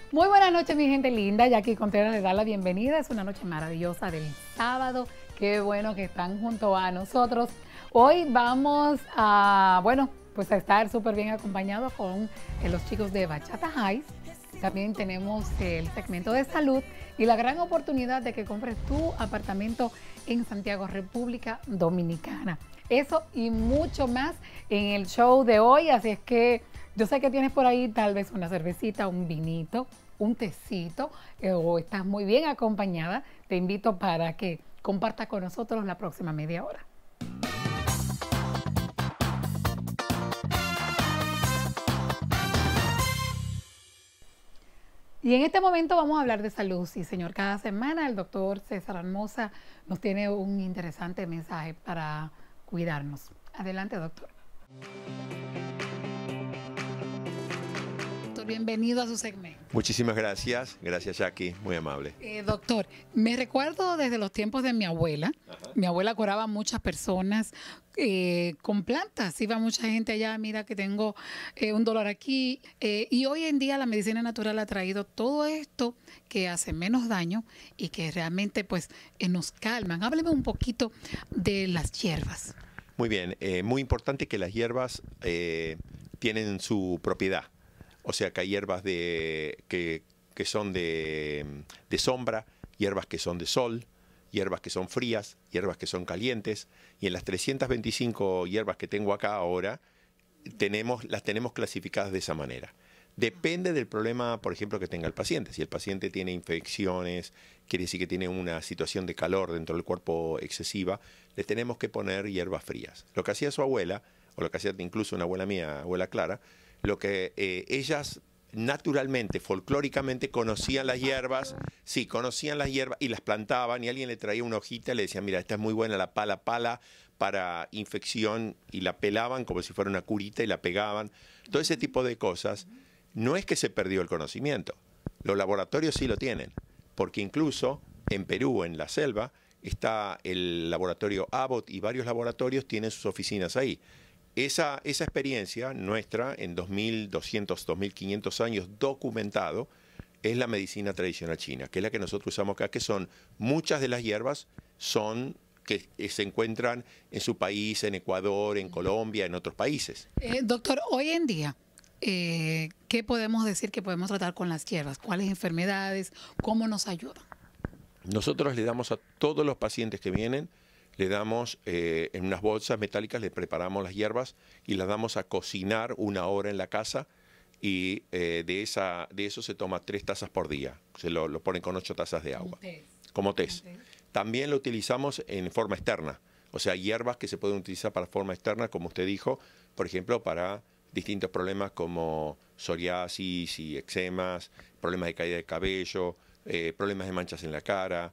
Muy buenas noches, mi gente linda. Jackie Contreras les da la bienvenida. Es una noche maravillosa del sábado. Qué bueno que están junto a nosotros. Hoy vamos a, pues a estar súper bien acompañados con los chicos de Bachata Heights. También tenemos el segmento de salud y la gran oportunidad de que compres tu apartamento en Santiago, República Dominicana. Eso y mucho más en el show de hoy, así es que yo sé que tienes por ahí tal vez una cervecita, un vinito, un tecito, o estás muy bien acompañada. Te invito para que compartas con nosotros la próxima media hora. Y en este momento vamos a hablar de salud. Sí, señor, cada semana el doctor César Hermosa nos tiene un interesante mensaje para cuidarnos. Adelante, doctor. Doctor, bienvenido a su segmento. Muchísimas gracias. Gracias, Jackie. Muy amable. Doctor, me recuerdo desde los tiempos de mi abuela. Ajá. Mi abuela curaba a muchas personas con plantas. Iba mucha gente allá, mira que tengo un dolor aquí. Y hoy en día la medicina natural ha traído todo esto que hace menos daño y que realmente pues nos calman. Hábleme un poquito de las hierbas. Muy bien. Muy importante que las hierbas tienen su propiedad. O sea que hay hierbas que son de sombra, hierbas que son de sol, hierbas que son frías, hierbas que son calientes. Y en las 325 hierbas que tengo acá ahora, las tenemos clasificadas de esa manera. Depende del problema, por ejemplo, que tenga el paciente. Si el paciente tiene infecciones, quiere decir que tiene una situación de calor dentro del cuerpo excesiva, le tenemos que poner hierbas frías. Lo que hacía su abuela, o lo que hacía incluso una abuela mía, abuela Clara, lo que ellas naturalmente, folclóricamente conocían las hierbas, sí, conocían las hierbas y las plantaban y alguien le traía una hojita y le decía, mira, esta es muy buena, la pala para infección, y la pelaban como si fuera una curita y la pegaban. Todo ese tipo de cosas. No es que se perdió el conocimiento, los laboratorios sí lo tienen, porque incluso en Perú, en la selva, está el laboratorio Abbott y varios laboratorios tienen sus oficinas ahí. Esa experiencia nuestra, en 2200, 2500 años documentado, es la medicina tradicional china, que es la que nosotros usamos acá, que son muchas de las hierbas que se encuentran en su país, en Ecuador, en Colombia, en otros países. Doctor, hoy en día, ¿qué podemos decir que podemos tratar con las hierbas? ¿Cuáles enfermedades? ¿Cómo nos ayudan? Nosotros le damos a todos los pacientes que vienen, le damos en unas bolsas metálicas, le preparamos las hierbas y las damos a cocinar 1 hora en la casa, y de eso se toma 3 tazas por día. Se lo ponen con 8 tazas de agua. Como test. También lo utilizamos en forma externa. O sea, hierbas que se pueden utilizar para forma externa, como usted dijo, por ejemplo, para distintos problemas como psoriasis y eczemas, problemas de caída de cabello, problemas de manchas en la cara.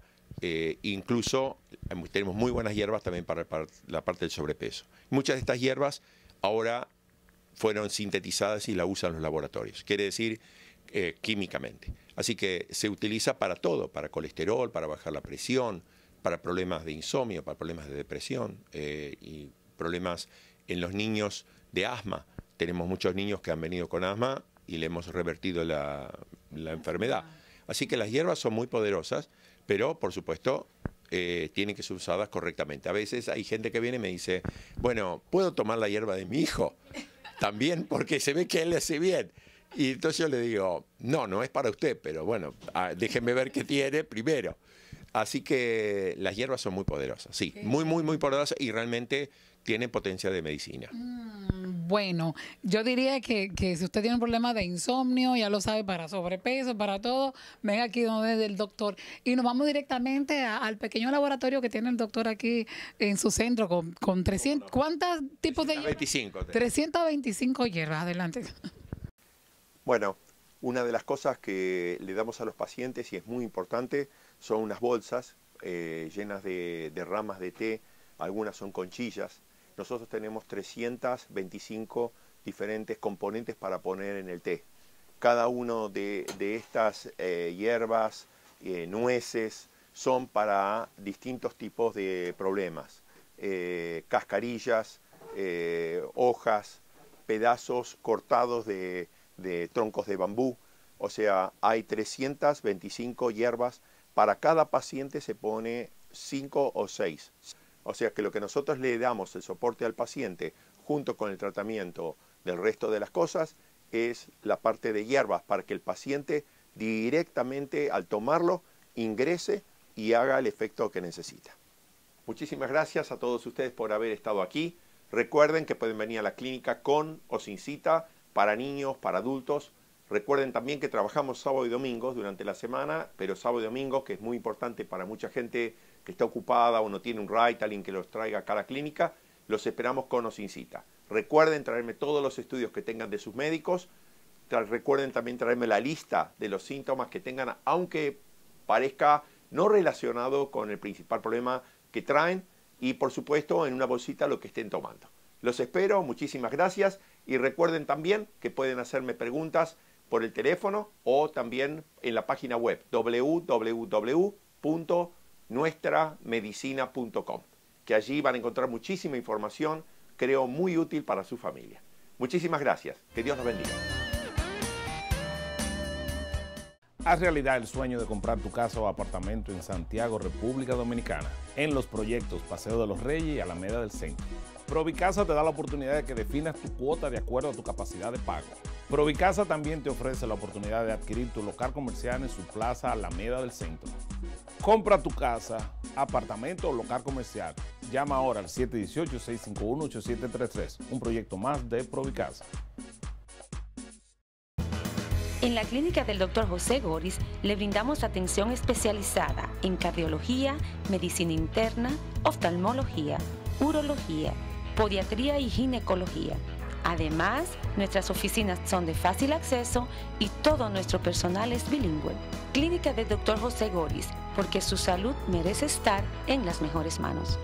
Incluso tenemos muy buenas hierbas también para la parte del sobrepeso. Muchas de estas hierbas ahora fueron sintetizadas y la usan los laboratorios, quiere decir químicamente. Así que se utiliza para todo, para colesterol, para bajar la presión, para problemas de insomnio, para problemas de depresión y problemas en los niños de asma. Tenemos muchos niños que han venido con asma y le hemos revertido la enfermedad. Así que las hierbas son muy poderosas, pero por supuesto tienen que ser usadas correctamente. A veces hay gente que viene y me dice, bueno, ¿puedo tomar la hierba de mi hijo? También, porque se ve que a él le hace bien. Y entonces yo le digo, no es para usted, pero bueno, déjenme ver qué tiene primero. Así que las hierbas son muy poderosas, sí, muy poderosas, y realmente tienen potencia de medicina. Bueno, yo diría que si usted tiene un problema de insomnio, ya lo sabe, para sobrepeso, para todo, venga aquí donde el doctor. Y nos vamos directamente al pequeño laboratorio que tiene el doctor aquí en su centro con 300, ¿cuántos tipos de hierbas? 325. 325 hierbas, adelante. Bueno, una de las cosas que le damos a los pacientes, y es muy importante, son unas bolsas llenas de ramas de té, algunas son conchillas. Nosotros tenemos 325 diferentes componentes para poner en el té. Cada uno de estas hierbas, nueces, son para distintos tipos de problemas. Cascarillas, hojas, pedazos cortados de troncos de bambú, O sea, hay 325 hierbas. Para cada paciente se pone 5 o 6. O sea que lo que nosotros le damos el soporte al paciente junto con el tratamiento del resto de las cosas es la parte de hierbas para que el paciente directamente al tomarlo ingrese y haga el efecto que necesita. Muchísimas gracias a todos ustedes por haber estado aquí. Recuerden que pueden venir a la clínica con o sin cita para niños, para adultos. Recuerden también que trabajamos sábado y domingo durante la semana, pero sábado y domingo, que es muy importante para mucha gente que está ocupada o no tiene un ride, alguien que los traiga acá a la clínica, los esperamos con o sin cita. Recuerden traerme todos los estudios que tengan de sus médicos. Recuerden también traerme la lista de los síntomas que tengan, aunque parezca no relacionado con el principal problema que traen, y por supuesto en una bolsita lo que estén tomando. Los espero, muchísimas gracias, y recuerden también que pueden hacerme preguntas por el teléfono o también en la página web www.nuestramedicina.com, que allí van a encontrar muchísima información, creo muy útil para su familia. Muchísimas gracias, que Dios los bendiga. Haz realidad el sueño de comprar tu casa o apartamento en Santiago, República Dominicana, en los proyectos Paseo de los Reyes y Alameda del Centro. Provicasa te da la oportunidad de que definas tu cuota de acuerdo a tu capacidad de pago. Provicasa también te ofrece la oportunidad de adquirir tu local comercial en su plaza Alameda del Centro. Compra tu casa, apartamento o local comercial. Llama ahora al 718-651-8733, un proyecto más de Provicasa. En la clínica del Dr. José Goris le brindamos atención especializada en cardiología, medicina interna, oftalmología, urología, podiatría y ginecología. Además, nuestras oficinas son de fácil acceso y todo nuestro personal es bilingüe. Clínica del Dr. José Goris, porque su salud merece estar en las mejores manos.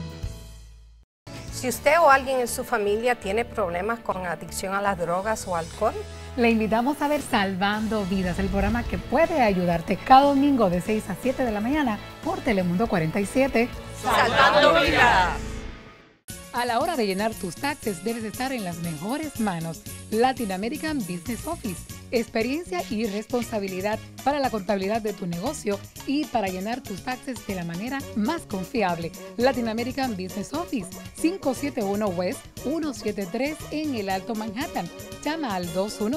Si usted o alguien en su familia tiene problemas con adicción a las drogas o alcohol, le invitamos a ver Salvando Vidas, el programa que puede ayudarte cada domingo de 6 a 7 de la mañana por Telemundo 47. ¡Salvando Vidas! A la hora de llenar tus taxes debes estar en las mejores manos. Latin American Business Office. Experiencia y responsabilidad para la contabilidad de tu negocio y para llenar tus taxes de la manera más confiable. Latin American Business Office, 571 West 173 en el Alto Manhattan. Llama al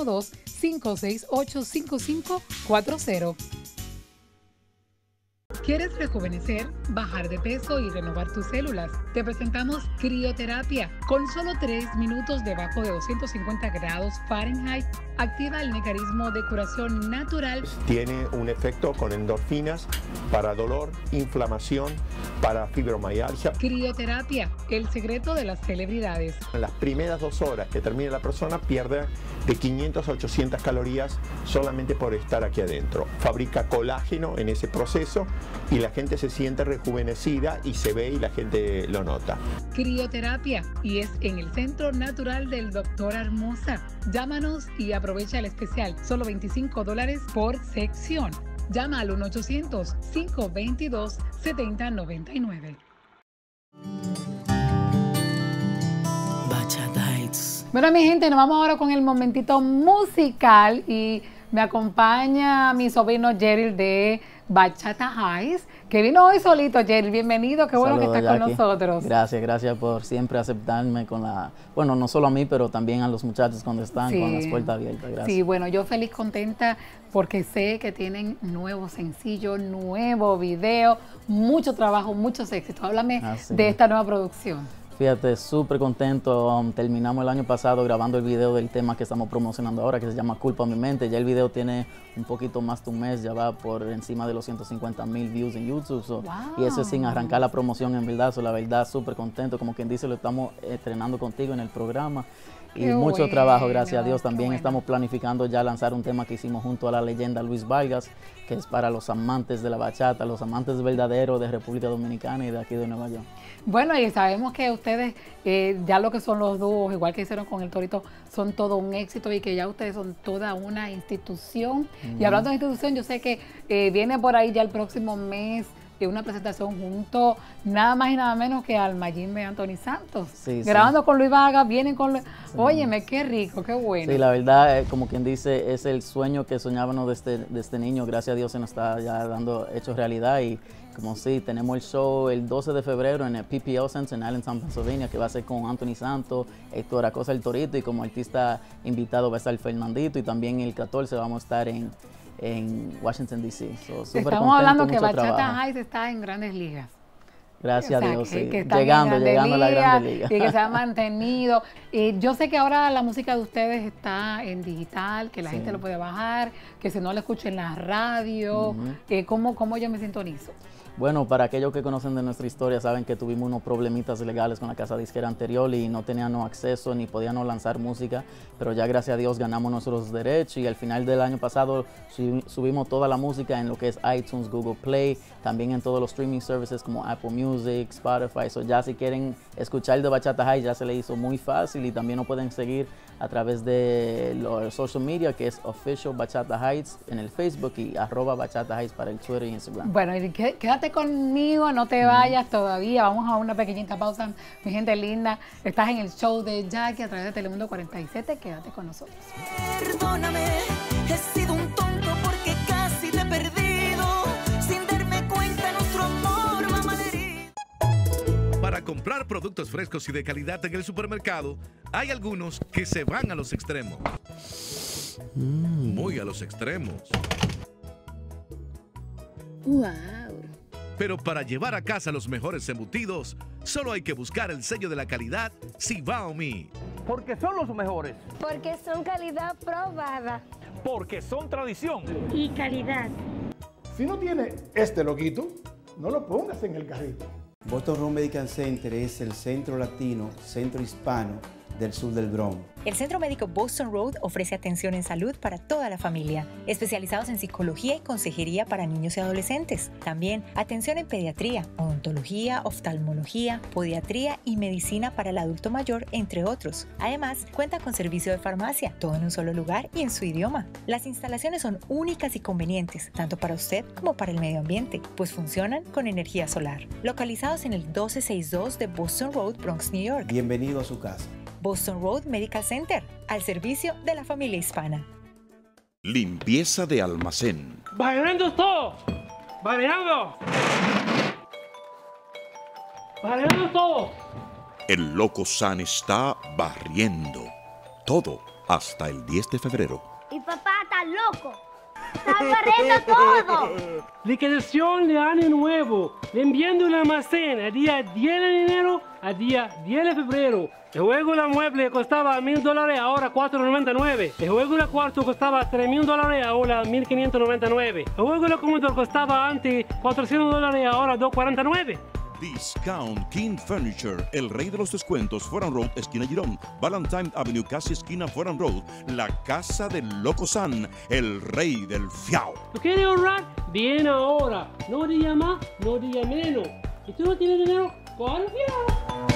212-568-5540. ¿Quieres rejuvenecer, bajar de peso y renovar tus células? Te presentamos crioterapia. Con solo 3 minutos debajo de 250 grados Fahrenheit, activa el mecanismo de curación natural. Tiene un efecto con endorfinas para dolor, inflamación, para fibromialgia. Crioterapia, el secreto de las celebridades. En las primeras 2 horas que termine la persona pierde de 500 a 800 calorías solamente por estar aquí adentro. Fabrica colágeno en ese proceso y la gente se siente rejuvenecida y se ve y la gente lo nota. Crioterapia, y es en el Centro Natural del Dr. Hermosa. Llámanos y aprovecha el especial, solo $25 por sección. Llama al 1-800-522-7099. Bueno, mi gente, nos vamos ahora con el momentito musical y me acompaña mi sobrino Jerry de Bachata Highs, que vino hoy solito. Jerry, bienvenido, qué bueno. Saludos, que estás con nosotros. Gracias por siempre aceptarme con la, bueno, no solo a mí, pero también a los muchachos cuando están con las puertas abiertas. Gracias. Sí, bueno, yo feliz, contenta, porque sé que tienen nuevo sencillo, nuevo video, mucho trabajo, muchos éxitos. Háblame de esta nueva producción. Fíjate, súper contento. Terminamos el año pasado grabando el video del tema que estamos promocionando ahora, que se llama Culpa a mi mente. Ya el video tiene un poquito más de un mes, ya va por encima de los 150,000 views en YouTube. Y eso es sin arrancar la promoción, en verdad. La verdad, súper contento. Como quien dice, lo estamos estrenando contigo en el programa. Y mucho trabajo, gracias a Dios. También estamos planificando ya lanzar un tema que hicimos junto a la leyenda Luis Vargas, que es para los amantes de la bachata, los amantes verdaderos de República Dominicana y de aquí de Nueva York. Bueno, y sabemos que ustedes, ya lo que son los dúos, igual que hicieron con el Torito, son todo un éxito y que ya ustedes son toda una institución. Y hablando de institución, yo sé que viene por ahí ya el próximo mes una presentación junto nada más y nada menos que al Mayimbe Anthony Santos. Sí, grabando con Luis Vaga, vienen con Luis. Óyeme, qué rico, qué bueno. Sí, la verdad, como quien dice, es el sueño que soñábamos de este niño. Gracias a Dios se nos está ya dando hecho realidad. Y como sí, tenemos el show el 12 de febrero en el PPL Center en Allentown, Pennsylvania, que va a ser con Anthony Santos, Héctor Acosta el Torito, y como artista invitado va a estar Fernandito, y también el 14 vamos a estar en Washington, D.C. Estamos hablando que Bachata Heights está en Grandes Ligas. Gracias a Dios, sí. Que llegando a la Grande Liga. Y que se ha mantenido. Yo sé que ahora la música de ustedes está en digital, que la gente lo puede bajar, que si no la escucha en la radio. ¿Cómo yo me sintonizo? Bueno, para aquellos que conocen de nuestra historia, saben que tuvimos unos problemitas legales con la casa disquera anterior y no teníamos acceso ni podíamos lanzar música, pero ya gracias a Dios ganamos nuestros derechos, y al final del año pasado subimos toda la música en lo que es iTunes, Google Play, también en todos los streaming services como Apple Music, Spotify. Ya si quieren escuchar de Bachata Heights ya se le hizo muy fácil, y también nos pueden seguir a través de los social media, que es Official Bachata Heights en el Facebook y @Bachata Heights para el Twitter y Instagram. Bueno, y quédate conmigo, no te vayas todavía. Vamos a una pequeñita pausa, mi gente linda. Estás en el show de Jackie a través de Telemundo 47. Quédate con nosotros. Perdóname, he sido un tonto porque casi te he perdido. Sin darme cuenta, nuestro amor va malherido. Para comprar productos frescos y de calidad en el supermercado, hay algunos que se van a los extremos. Muy a los extremos. ¡Wow! Pero para llevar a casa los mejores embutidos, solo hay que buscar el sello de la calidad Cibao Mi. Porque son los mejores. Porque son calidad probada. Porque son tradición. Y calidad. Si no tiene este loguito, no lo pongas en el carrito. Boston Road Medical Center es el centro latino, centro hispano del sur del Bronx. El Centro Médico Boston Road ofrece atención en salud para toda la familia, especializados en psicología y consejería para niños y adolescentes. También atención en pediatría, odontología, oftalmología, podiatría y medicina para el adulto mayor, entre otros. Además, cuenta con servicio de farmacia, todo en un solo lugar y en su idioma. Las instalaciones son únicas y convenientes, tanto para usted como para el medio ambiente, pues funcionan con energía solar. Localizados en el 1262 de Boston Road, Bronx, New York. Bienvenido a su casa. Boston Road Medical Center, al servicio de la familia hispana. Limpieza de almacén. ¡Barriendo todo! ¡Barriendo! ¡Barriendo todo! El Loco San está barriendo todo hasta el 10 de febrero. Y papá está loco. ¡Está barriendo todo! Liquidación de año nuevo. Limpiando el almacén el día 10 de enero al día 10 de febrero. El juego de mueble costaba $1,000, ahora $4.99. El juego de cuarto costaba $3,000, ahora $1,599. El juego de comedor costaba antes $400, ahora $249. Discount King Furniture, el rey de los descuentos, Foran Road, esquina Girón, Valentine Avenue, casi esquina Foran Road, la casa del Loco San, el rey del fiao. ¿Tú quieres ahorrar? Bien ahora. No diga más, no diga menos. Si tú no tienes dinero, coge el fiao.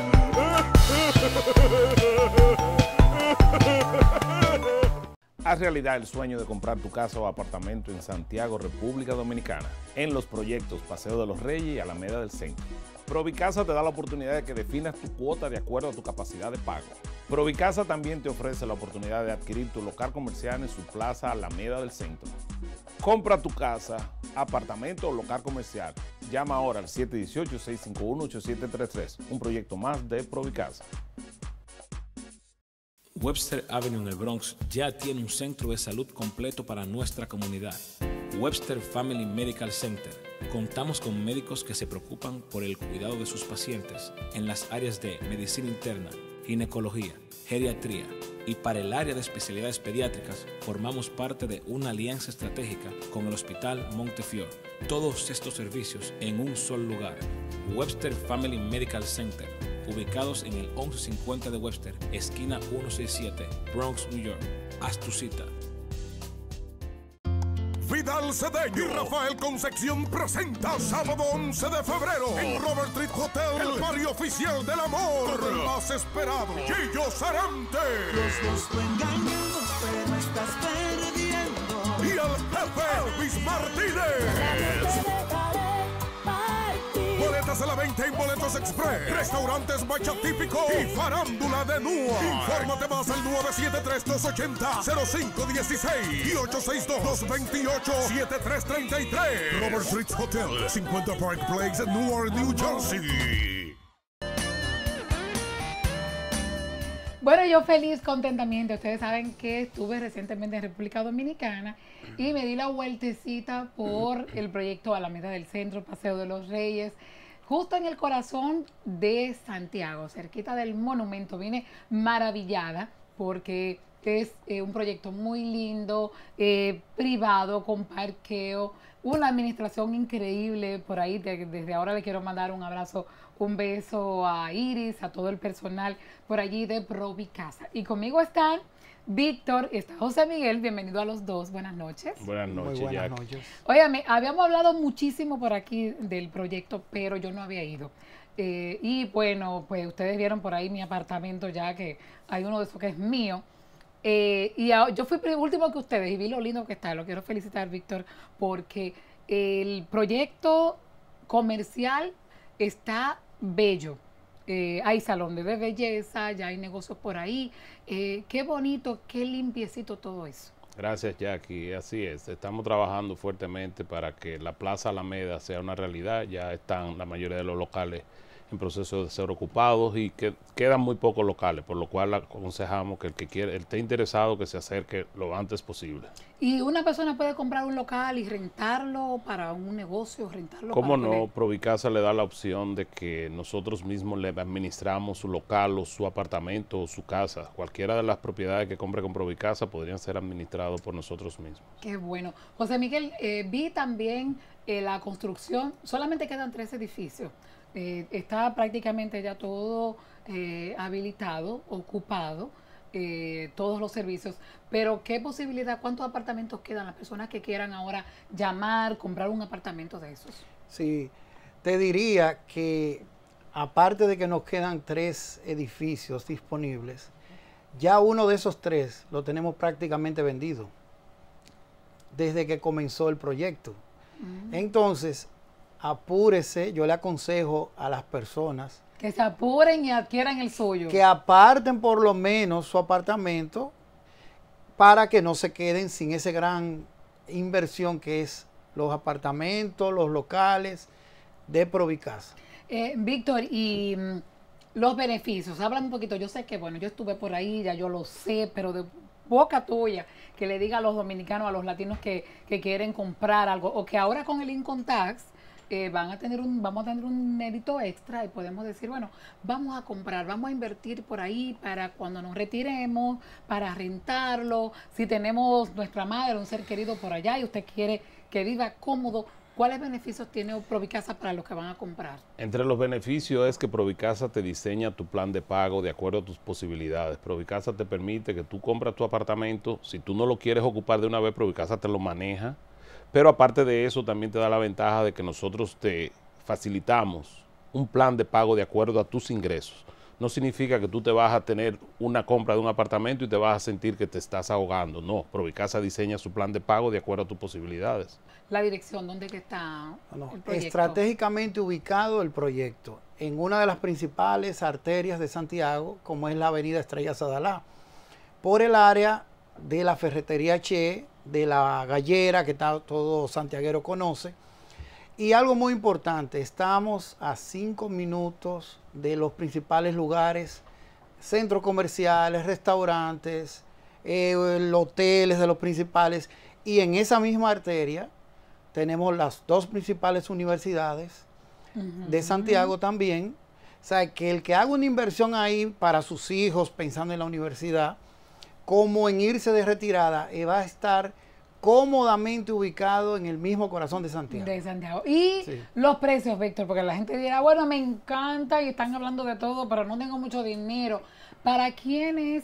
Haz realidad el sueño de comprar tu casa o apartamento en Santiago, República Dominicana, en los proyectos Paseo de los Reyes y Alameda del Centro. Provicasa te da la oportunidad de que definas tu cuota de acuerdo a tu capacidad de pago. Provicasa también te ofrece la oportunidad de adquirir tu local comercial en su plaza Alameda del Centro. Compra tu casa, apartamento o local comercial. Llama ahora al 718-651-8733, un proyecto más de Provicasa. Webster Avenue en el Bronx ya tiene un centro de salud completo para nuestra comunidad. Webster Family Medical Center. Contamos con médicos que se preocupan por el cuidado de sus pacientes en las áreas de medicina interna, ginecología, geriatría y para el área de especialidades pediátricas formamos parte de una alianza estratégica con el Hospital Montefiore. Todos estos servicios en un solo lugar. Webster Family Medical Center, ubicados en el 1150 de Webster, esquina 167, Bronx, New York. Haz tu cita. Vidal Cedeño y Rafael Concepción presenta sábado 11 de febrero en Robert Reed Hotel, el barrio oficial del amor, con el más esperado, Gillo Sarante. Los dos lo engañamos, pero estás perdiendo. Y el jefe Elvis Martínez. Boletas a la venta en Boletos Express. Restaurantes Bacha Típico y Farándula de Nua. Infórmate más al 973-280-0516 y 862-228-7333. Robert Street Hotel, 50 Park Place en Newark, New Jersey. Bueno, yo feliz, contentamente. Ustedes saben que estuve recientemente en República Dominicana y me di la vueltecita por el proyecto Alameda del Centro, Paseo de los Reyes, justo en el corazón de Santiago, cerquita del monumento. Vine maravillada porque es un proyecto muy lindo, privado, con parqueo, una administración increíble por ahí. Desde ahora le quiero mandar un abrazo, un beso a Iris, a todo el personal por allí de Provicasa. Y conmigo están Víctor, está José Miguel, bienvenido a los dos, buenas noches. Buenas noches, Muy buenas Jackie. noches. Óyame, habíamos hablado muchísimo por aquí del proyecto, pero yo no había ido. Y bueno, pues ustedes vieron por ahí mi apartamento ya, que hay uno de esos que es mío. Yo fui último que ustedes y vi lo lindo que está. Lo quiero felicitar, Víctor, porque el proyecto comercial está bello. Hay salón de belleza, ya hay negocios por ahí. Qué bonito, qué limpiecito todo eso. Gracias, Jackie. Así es. Estamos trabajando fuertemente para que la Plaza Alameda sea una realidad. Ya están la mayoría de los locales en proceso de ser ocupados y que quedan muy pocos locales, por lo cual aconsejamos que el que quiera, el esté interesado, que se acerque lo antes posible. ¿Y una persona puede comprar un local y rentarlo para un negocio, rentarlo? ¿Cómo para no? Provicasa le da la opción de que nosotros mismos le administramos su local o su apartamento o su casa. Cualquiera de las propiedades que compre con Provicasa podrían ser administrados por nosotros mismos. Qué bueno. José Miguel, vi también la construcción, solamente quedan 3 edificios. Está prácticamente ya todo habilitado, ocupado, todos los servicios, pero ¿qué posibilidad, cuántos apartamentos quedan las personas que quieran ahora llamar, comprar un apartamento de esos? Sí, te diría que aparte de que nos quedan 3 edificios disponibles, ya uno de esos 3 lo tenemos prácticamente vendido desde que comenzó el proyecto. Entonces, apúrese, yo le aconsejo a las personas que se apuren y adquieran el suyo. Que aparten por lo menos su apartamento para que no se queden sin esa gran inversión que es los apartamentos, los locales de Provicasa. Víctor, y los beneficios, háblame un poquito. Yo sé que, bueno, yo estuve por ahí, ya yo lo sé, pero de boca tuya, que le diga a los dominicanos, a los latinos que quieren comprar algo, o que ahora con el Income Tax vamos a tener un mérito extra y podemos decir, bueno, vamos a comprar, vamos a invertir por ahí para cuando nos retiremos, para rentarlo. Si tenemos nuestra madre, un ser querido por allá y usted quiere que viva cómodo, ¿cuáles beneficios tiene Provicasa para los que van a comprar? Entre los beneficios es que Provicasa te diseña tu plan de pago de acuerdo a tus posibilidades. Provicasa te permite que tú compras tu apartamento, si tú no lo quieres ocupar de una vez, Provicasa te lo maneja. Pero aparte de eso, también te da la ventaja de que nosotros te facilitamos un plan de pago de acuerdo a tus ingresos. No significa que tú te vas a tener una compra de un apartamento y te vas a sentir que te estás ahogando. No, Provicasa diseña su plan de pago de acuerdo a tus posibilidades. La dirección, ¿dónde que está el proyecto? Estratégicamente ubicado el proyecto en una de las principales arterias de Santiago, como es la avenida Estrella Sadalá, por el área de la ferretería Che, de la gallera que todo santiaguero conoce. Y algo muy importante, estamos a 5 minutos de los principales lugares, centros comerciales, restaurantes, hoteles de los principales, y en esa misma arteria tenemos las 2 principales universidades de Santiago también. O sea, que el que haga una inversión ahí para sus hijos pensando en la universidad, como en irse de retirada, va a estar cómodamente ubicado en el mismo corazón de Santiago. Y los precios, Víctor, porque la gente dirá, bueno, me encanta y están hablando de todo, pero no tengo mucho dinero. ¿Para quién es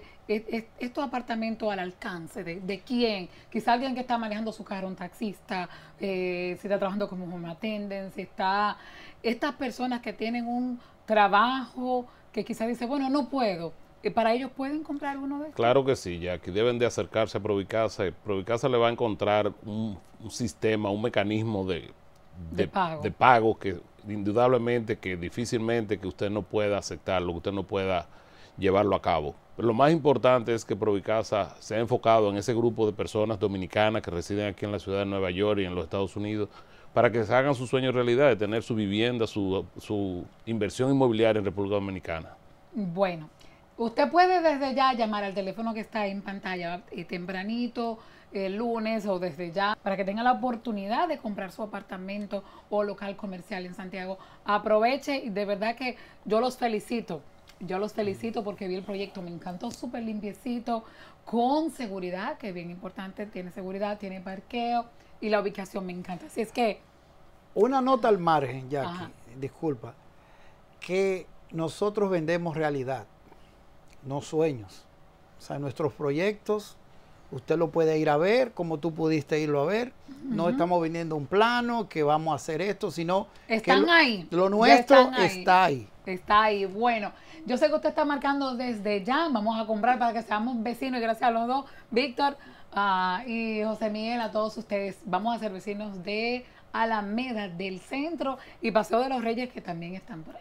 estos apartamentos al alcance? ¿De quién? Quizá alguien que está manejando su carro, un taxista, si está trabajando como home attendant, si está... Estas personas que tienen un trabajo que quizá dice, bueno, no puedo. ¿Para ellos pueden comprar uno de estos? Claro que sí, ya que deben de acercarse a Provicasa. Provicasa le va a encontrar un sistema, un mecanismo de pago que indudablemente que difícilmente que usted no pueda aceptarlo, que usted no pueda llevarlo a cabo. Pero lo más importante es que Provicasa se ha enfocado en ese grupo de personas dominicanas que residen aquí en la ciudad de Nueva York y en los Estados Unidos, para que se hagan su sueño realidad de tener su vivienda, su inversión inmobiliaria en República Dominicana. Bueno, usted puede desde ya llamar al teléfono que está en pantalla tempranito, el lunes o desde ya, para que tenga la oportunidad de comprar su apartamento o local comercial en Santiago. Aproveche y de verdad que yo los felicito. Yo los felicito porque vi el proyecto, me encantó, súper limpiecito, con seguridad, que es bien importante, tiene seguridad, tiene parqueo y la ubicación me encanta. Así es que... Una nota al margen, Jackie, disculpa, que nosotros vendemos realidad, no sueños. O sea, nuestros proyectos, usted lo puede ir a ver, como tú pudiste irlo a ver. No estamos vendiendo un plano, que vamos a hacer esto, sino están que ahí. Lo nuestro ahí. está ahí. Está ahí. Bueno, yo sé que usted está marcando desde ya. Vamos a comprar para que seamos vecinos y gracias a los dos, Víctor y José Miguel, a todos ustedes. Vamos a ser vecinos de Alameda del Centro y Paseo de los Reyes, que también están por ahí.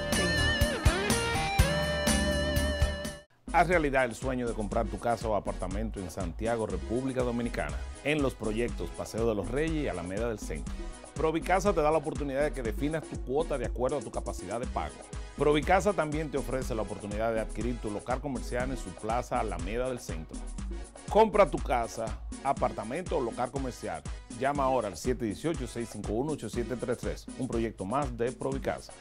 Haz realidad el sueño de comprar tu casa o apartamento en Santiago, República Dominicana, en los proyectos Paseo de los Reyes y Alameda del Centro. Provicasa te da la oportunidad de que definas tu cuota de acuerdo a tu capacidad de pago. Provicasa también te ofrece la oportunidad de adquirir tu local comercial en su plaza Alameda del Centro. Compra tu casa, apartamento o local comercial. Llama ahora al 718-651-8733, un proyecto más de Provicasa.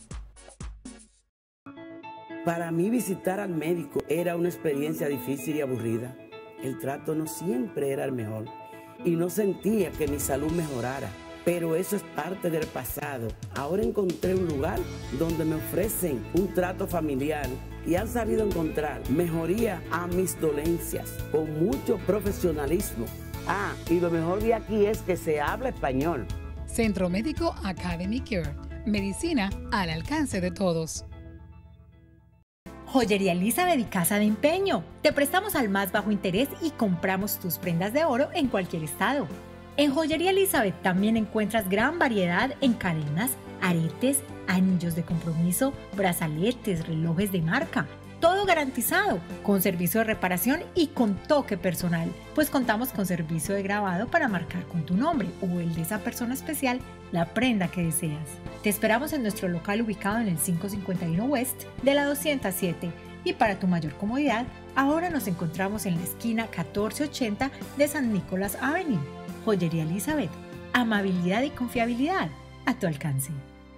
Para mí visitar al médico era una experiencia difícil y aburrida. El trato no siempre era el mejor y no sentía que mi salud mejorara. Pero eso es parte del pasado. Ahora encontré un lugar donde me ofrecen un trato familiar y han sabido encontrar mejoría a mis dolencias con mucho profesionalismo. Y lo mejor de aquí es que se habla español. Centro Médico Academy Care. Medicina al alcance de todos. Joyería Elizabeth y Casa de Empeño. Te prestamos al más bajo interés y compramos tus prendas de oro en cualquier estado. En Joyería Elizabeth también encuentras gran variedad en cadenas, aretes, anillos de compromiso, brazaletes, relojes de marca. Todo garantizado, con servicio de reparación y con toque personal, pues contamos con servicio de grabado para marcar con tu nombre o el de esa persona especial la prenda que deseas. Te esperamos en nuestro local ubicado en el 551 West de la 207 y para tu mayor comodidad, ahora nos encontramos en la esquina 1480 de San Nicolás Avenue. Joyería Elizabeth, amabilidad y confiabilidad a tu alcance.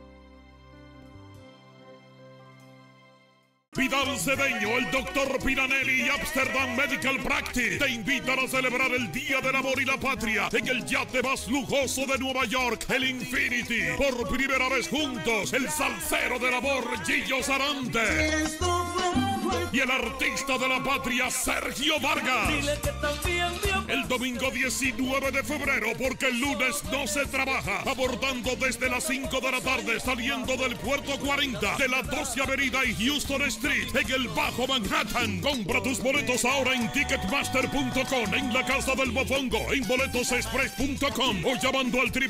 Vidal Cedeño, el Dr. Piranelli y Amsterdam Medical Practice te invitan a celebrar el Día del Amor y la Patria en el yate más lujoso de Nueva York, el Infinity. Por primera vez juntos, el salsero del amor, Gillo Sarante. Y el artista de la patria, Sergio Vargas. El domingo 19 de febrero, porque el lunes no se trabaja, abordando desde las 5 de la tarde, saliendo del puerto 40 de la 12 Avenida y Houston Street, en el Bajo Manhattan. Compra tus boletos ahora en Ticketmaster.com, en la Casa del Mofongo, en boletosexpress.com o llamando al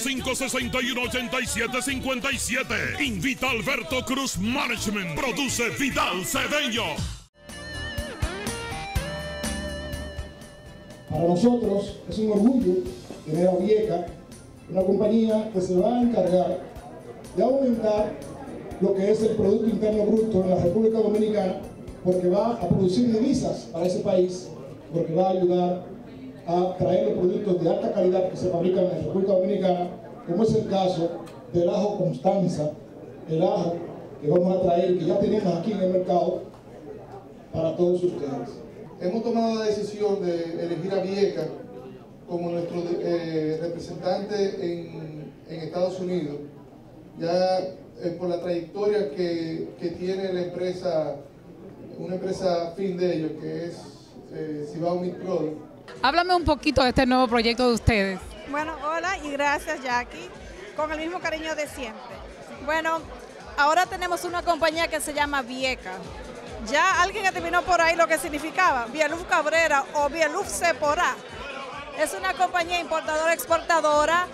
888-561-8757. Invita a Alberto Cruz Management. Produce Vidal Cedeño. Para nosotros es un orgullo tener a Vieca, una compañía que se va a encargar de aumentar lo que es el Producto Interno Bruto en la República Dominicana, porque va a producir divisas para ese país, porque va a ayudar a traer los productos de alta calidad que se fabrican en la República Dominicana, como es el caso del ajo Constanza, el ajo que vamos a traer, que ya tenemos aquí en el mercado para todos ustedes. Hemos tomado la decisión de elegir a Vieca como nuestro representante en Estados Unidos, ya por la trayectoria que tiene la empresa, una empresa fin de ellos, que es Cibao Meat Product. Háblame un poquito de este nuevo proyecto de ustedes. Bueno, hola y gracias, Jackie, con el mismo cariño de siempre. Bueno, ahora tenemos una compañía que se llama Vieca. Ya alguien adivinó por ahí lo que significaba. Vieluf Cabrera o Vieluf Sephora. Es una compañía importadora-exportadora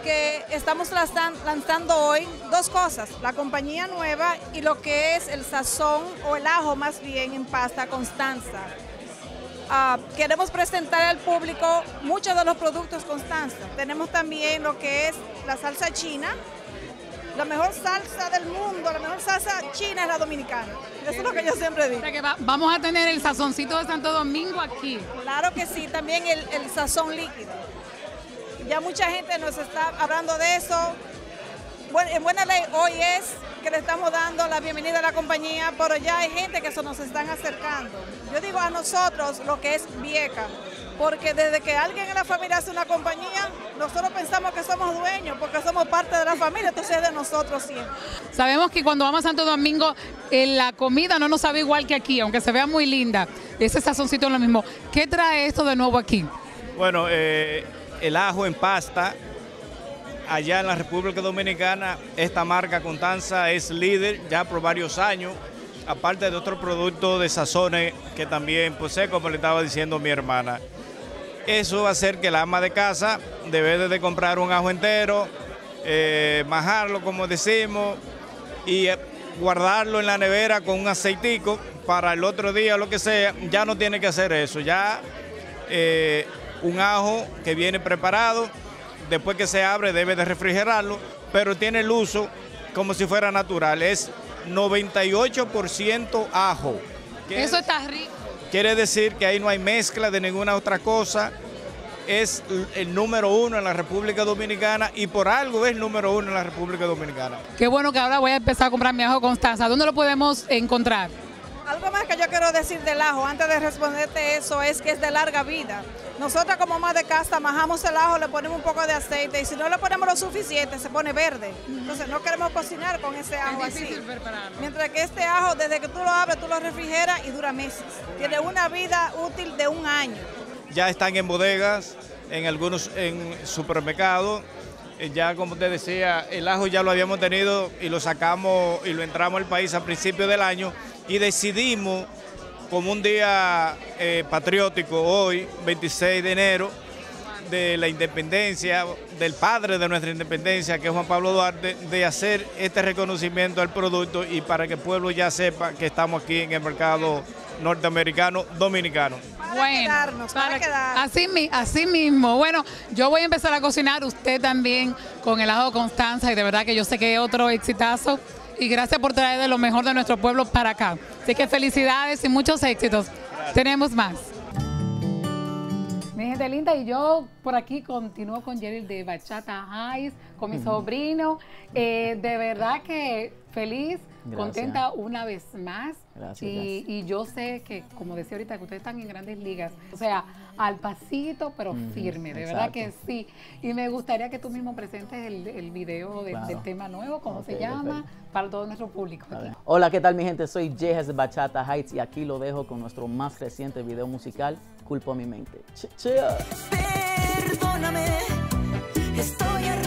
que estamos lanzando hoy dos cosas, la compañía nueva y lo que es el sazón o el ajo más bien en pasta Constanza. Queremos presentar al público muchos de los productos Constanza. Tenemos también lo que es la salsa china. La mejor salsa del mundo, la mejor salsa china es la dominicana. Eso es lo que yo siempre digo. O sea que vamos a tener el sazoncito de Santo Domingo aquí. Claro que sí, también el sazón líquido. Ya mucha gente nos está hablando de eso. Bueno, en buena ley hoy es que le estamos dando la bienvenida a la compañía, pero ya hay gente que se nos están acercando. Yo digo a nosotros lo que es Vieca, porque desde que alguien en la familia hace una compañía, nosotros pensamos que somos dueños, porque somos parte de la familia, entonces es de nosotros siempre. Sabemos que cuando vamos a Santo Domingo, la comida no nos sabe igual que aquí, aunque se vea muy linda. Ese sazoncito es lo mismo. ¿Qué trae esto de nuevo aquí? Bueno, el ajo en pasta. Allá en la República Dominicana, esta marca Constanza es líder ya por varios años, aparte de otros productos de sazones que también posee, como le estaba diciendo mi hermana. Eso va a hacer que la ama de casa debe de comprar un ajo entero, majarlo como decimos, y guardarlo en la nevera con un aceitico para el otro día o lo que sea. Ya no tiene que hacer eso, ya un ajo que viene preparado. Después que se abre debe de refrigerarlo, pero tiene el uso como si fuera natural. Es 98% ajo. Eso está rico. Quiere decir que ahí no hay mezcla de ninguna otra cosa. Es el número 1 en la República Dominicana y por algo es el número 1 en la República Dominicana. Qué bueno que ahora voy a empezar a comprar mi ajo Constanza. ¿Dónde lo podemos encontrar? Algo más que yo quiero decir del ajo, antes de responderte eso, es que es de larga vida. Nosotros como más de casa majamos el ajo, le ponemos un poco de aceite y si no le ponemos lo suficiente se pone verde. Entonces no queremos cocinar con ese ajo así. Mientras que este ajo, desde que tú lo abres, tú lo refrigeras y dura meses. Tiene una vida útil de 1 año. Ya están en bodegas, en algunos supermercados. Ya como te decía, el ajo ya lo habíamos tenido y lo sacamos y lo entramos al país a principios del año y decidimos, como un día patriótico hoy, 26 de enero, de la independencia, del padre de nuestra independencia, que es Juan Pablo Duarte, de hacer este reconocimiento al producto y para que el pueblo ya sepa que estamos aquí en el mercado norteamericano dominicano. Para quedarnos. Así mismo. Bueno, yo voy a empezar a cocinar, usted también, con el ajo Constanza, y de verdad que yo sé que es otro exitazo. Y gracias por traer de lo mejor de nuestro pueblo para acá. Así que felicidades y muchos éxitos. Gracias. Tenemos más. Mi gente linda, y yo por aquí continúo con Jerry de Bachata Heights, con mi sobrino. De verdad que feliz, contenta una vez más. Gracias, y yo sé que, como decía ahorita, que ustedes están en grandes ligas. O sea, al pasito, pero firme, de verdad que sí. Y me gustaría que tú mismo presentes el video del tema nuevo, ¿cómo se llama? Para todo nuestro público. Hola, ¿qué tal mi gente? Soy Jejas de Bachata Heights y aquí lo dejo con nuestro más reciente video musical, Culpo a mi mente. Perdóname, estoy